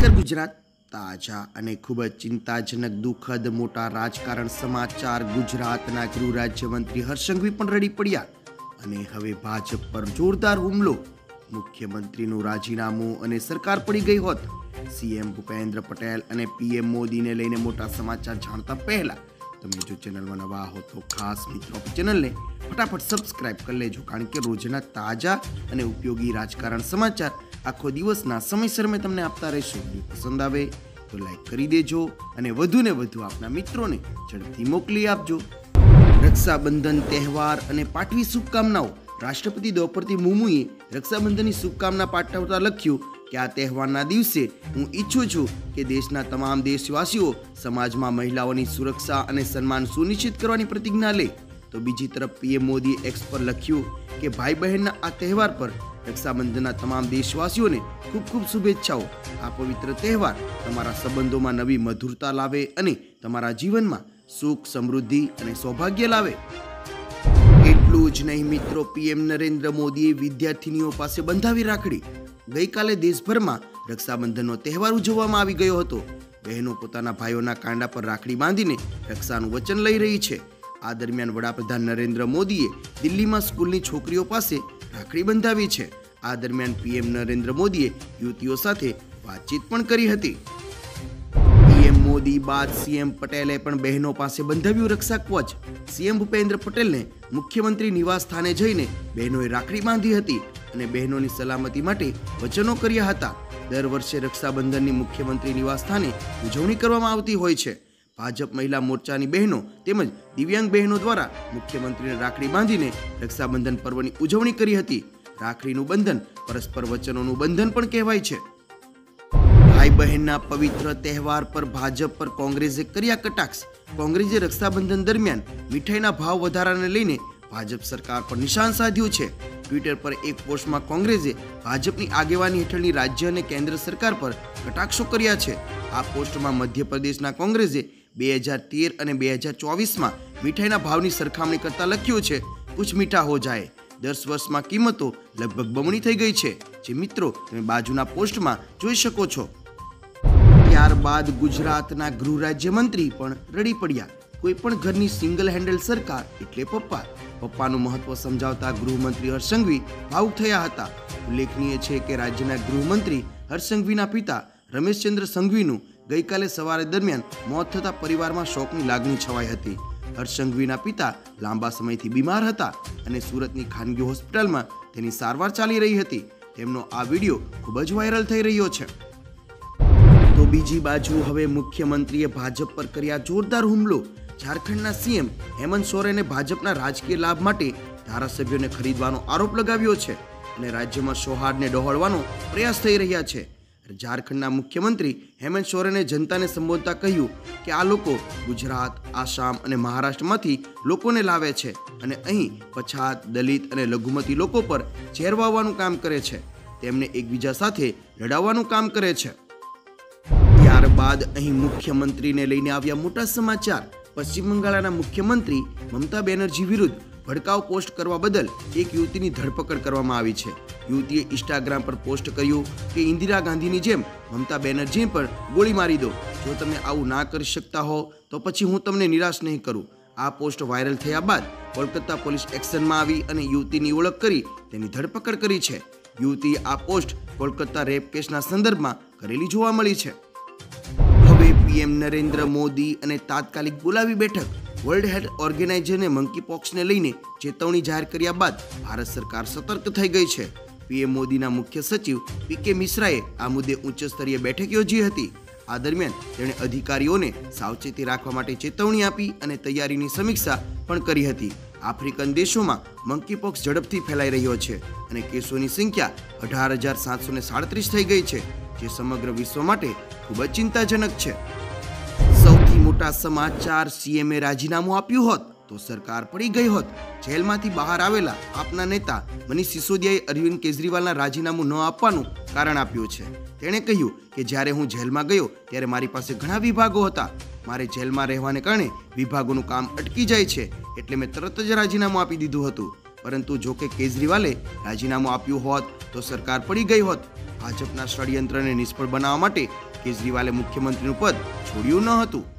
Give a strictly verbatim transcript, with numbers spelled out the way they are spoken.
નમસ્કાર ગુજરાત તાજા અને ખૂબ જ ચિંતાજનક દુઃખદ મોટા રાજકારણ સમાચાર ગુજરાતના ગૃહ રાજ્યમંત્રી હર્ષ સંઘવી પણ રડી પડ્યા અને હવે ભાજપ પર જોરદાર હુમલો મુખ્યમંત્રીનું રાજીનામું અને સરકાર પડી ગઈ હોત સીએમ ભૂપેન્દ્ર પટેલ અને પીએમ મોદીને લઈને મોટા સમાચાર જાણતા પહેલા તમે જો ચેનલમાં નવા હો તો ખાસ મિત્રો ચેનલને ફટાફટ સબસ્ક્રાઇબ કરી લેજો કારણ કે રોજના તાજા અને ઉપયોગી રાજકારણ સમાચાર આખો દિવસના સમયસર મેં તમને આપતા રહીશું। પસંદ આવે તો લાઈક કરી દેજો અને વધુને વધુ આપના મિત્રોને ઝડપથી મોકલી આપજો। રક્ષાબંધન તહેવાર અને પાઠવી શુભકામનાઓ। રાષ્ટ્રપતિ દ્રૌપદી મુર્મુએ રક્ષાબંધનની શુભકામના પાઠવતા લખ્યું કે આ તહેવારના દિવસે હું ઈચ્છું છું કે દેશના તમામ દેશવાસીઓ સમાજમાં મહિલાઓની સુરક્ષા અને સન્માન સુનિશ્ચિત કરવાની પ્રતિજ્ઞા લે। તો બીજી તરફ પીએમ મોદીએ એક્સ પર લખ્યું કે ભાઈ બહેનના આ તહેવાર પર રક્ષાબંધનના તમામ દેશવાસીઓને ખૂબ ખૂબ શુભેચ્છાઓ। આ પવિત્ર તહેવાર તમારા સંબંધોમાં નવી મધુરતા લાવે અને તમારા જીવનમાં સુખ સમૃદ્ધિ અને સૌભાગ્ય લાવે। એટલું જ નહીં મિત્રો, પીએમ નરેન્દ્ર મોદીએ વિદ્યાર્થીનીઓ પાસે બંધાવી રાખડી। ગઈકાલે દેશભરમાં રક્ષાબંધનનો તહેવાર ઉજવવામાં આવી ગયો હતો। બહેનો પોતાના ભાઈઓના કાંડા પર રાખડી બાંધીને રક્ષાનું વચન લઈ રહી છે। આ દરમિયાન વડાપ્રધાન નરેન્દ્ર મોદીએ દિલ્હીમાં સ્કૂલની છોકરીઓ પાસે રાખડી બંધાવી છે। આ દરમિયાન પીએમ નરેન્દ્ર મોદીએ યુવતીઓ સાથે વાતચીત પણ કરી હતી। પીએમ મોદી બાદ સીએમ પટેલે પણ બહેનો પાસે બંધાવ્યું રક્ષા કવચ। સીએમ ભૂપેન્દ્ર પટેલને મુખ્યમંત્રી નિવાસ સ્થાને જઈને બહેનોએ રાખડી બાંધી હતી અને બહેનોની સલામતી માટે વચનો કર્યા હતા। દર વર્ષે રક્ષાબંધનની મુખ્યમંત્રી નિવાસ સ્થાને ઉજવણી કરવામાં આવતી હોય છે। ભાજપ મહિલા મોરચાની બહેનો તેમજ દિવ્યાંગ બહેનો દ્વારા મુખ્યમંત્રીને રાખડી બાંધીને રક્ષાબંધન પર્વની ઉજવણી કરી હતી। રાખડીનું બંધન પરસ્પર વચનોનું બંધન પણ કહેવાય છે। ભાઈ બહેનના પવિત્ર તહેવાર પર ભાજપ પર કોંગ્રેસે કર્યા કટાક્ષ। કોંગ્રેસે રક્ષાબંધન દરમિયાન મીઠાઈના ભાવ વધારાને લઈને ભાજપ સરકાર પર નિશાન સાધ્યું છે। ટ્વિટર પર એક પોસ્ટમાં કોંગ્રેસે ભાજપની આગેવાની હેઠળની રાજ્ય અને કેન્દ્ર સરકાર પર કટાક્ષો કર્યા છે। આ પોસ્ટમાં મધ્યપ્રદેશના કોંગ્રેસે બે હજાર તેર અને બે હજાર ચોવીસમાં મીઠાઈના ભાવની સરખામણી કરતા લખ્યું છે કુછ મીઠા હો જાય। દસ વર્ષમાં કિંમતો લગભગ બમણી થઈ ગઈ છે, જે મિત્રો તમે બાજુના પોસ્ટમાં જોઈ શકો છો। ત્યારબાદ ગુજરાતના ગૃહ રાજ્યમંત્રી પણ રડી પડ્યા। કોઈ પણ ઘરની સિંગલ હેન્ડલ સરકાર એટલે પપ્પા। પપ્પાનું મહત્વ સમજાવતા ગૃહમંત્રી હર્ષ સંઘવી ભાવુક થયા હતા। ઉલ્લેખનીય છે કે રાજ્યના ગૃહમંત્રી હર્ષ સંઘવીના પિતા રમેશચંદ્ર સંઘવીનું ગઈકાલે સવારે દરમિયાન મોત થતા પરિવારમાં શોકની લાગણી છવાઈ હતી। હર્ષ સંઘવીના પિતા લાંબા સમયથી બીમાર હતા અને સુરતની ખાનગી હોસ્પિટલમાં તેની સારવાર ચાલી રહી હતી। તેમનો આ વિડીયો ખૂબ જ વાયરલ થઈ રહ્યો છે। તો બીજી બાજુ હવે મુખ્યમંત્રીએ ભાજપ પર કર્યા જોરદાર હુમલો। ઝારખંડના સીએમ હેમંત સોરેને ભાજપના રાજકીય લાભ માટે ધારાસભ્યોને ખરીદવાનો આરોપ લગાવ્યો છે અને રાજ્યમાં સૌહાર્દને ડહોળવાનો પ્રયાસ થઈ રહ્યા છે। ઝારખંડના મુખ્યમંત્રી હેમંત સોરેને જનતાને સંબોધતા કહ્યું કે આ લોકો ગુજરાત, આસામ અને મહારાષ્ટ્રમાંથી લોકોને લાવે છે અને અહીં પછાત, દલિત અને લઘુમતી લોકો પર ઝેર વાવવાનું કામ કરે છે, તેમને એકબીજા સાથે લડાવવાનું કામ કરે છે। ત્યારબાદ અહીં મુખ્યમંત્રીને લઈને આવ્યા મોટા સમાચાર। પશ્ચિમ બંગાળના મુખ્યમંત્રી મમતા બેનર્જી વિરુદ્ધ ભડકાઉ પોસ્ટ કરવા બદલ એક યુવતીની ધરપકડ કરવામાં આવી છે। યુવતીએ ઇન્સ્ટાગ્રામ પર પોસ્ટ કર્યું કે ઇન્દિરા ગાંધીની જેમ મમતા બેનર્જીને પણ ગોળી મારી દો। જો તમે આવું ના કરી શકતા હો તો પછી હું તમને નિરાશ નહીં કરું। આ પોસ્ટ વાયરલ થયા બાદ કોલકાતા પોલીસ એક્શનમાં આવી અને યુવતીની ઓળખ કરી તેની ધરપકડ કરી છે। યુવતીએ આ પોસ્ટ કોલકાતા રેપ કેસના સંદર્ભમાં કરેલી જોવા મળી છે। હવે પીએમ નરેન્દ્ર મોદી અને તાત્કાલિક બોલાવી બેઠક। વર્લ્ડ હેલ્થ ઓર્ગેનાઇઝેશને મંકી પોક્સને લઈને ચેતવણી જાહેર કર્યા બાદ ભારત સરકાર સતર્ક થઈ ગઈ છે। પીએમ મોદીના મુખ્ય સચિવ પીકે મિશ્રાએ આ મુદ્દે ઉચ્ચ સ્તરીય બેઠક યોજી હતી। આ દરમિયાન તેણે અધિકારીઓને સાવચેતી રાખવા માટે ચેતવણી આપી અને તૈયારીની સમીક્ષા પણ કરી હતી। આફ્રિકન દેશોમાં મંકી પોક્સ ઝડપથી ફેલાઈ રહ્યો છે અને કેસોની સંખ્યા અઢાર હજાર સાતસો ને સાડત્રીસ થઈ ગઈ છે, જે સમગ્ર વિશ્વ માટે ખૂબ જ ચિંતાજનક છે। સૌથી મોટા સમાચાર, સીએમએ રાજીનામું આપ્યું હોત તો સરકાર પડી ગઈ હોત। જેલમાંથી બહાર આવેલા આપના નેતા મનીષ સિસોદિયાએ અરવિંદ કેજરીવાલના રાજીનામું ન આપવાનું કારણ આપ્યું છે। તેણે કહ્યું કે જ્યારે હું જેલમાં ગયો ત્યારે મારી પાસે ઘણા વિભાગો હતા। મારે જેલમાં રહેવાને કારણે વિભાગોનું કામ અટકી જાય છે, એટલે મેં તરત જ રાજીનામું આપી દીધું હતું। પરંતુ જો કે કેજરીવાલે રાજીનામું આપ્યું હોત તો સરકાર પડી ગઈ હોત. ભાજપના ષડયંત્રને નિષ્ફળ બનાવવા માટે કેજરીવાલે મુખ્યમંત્રીનું પદ છોડ્યું ન હતું.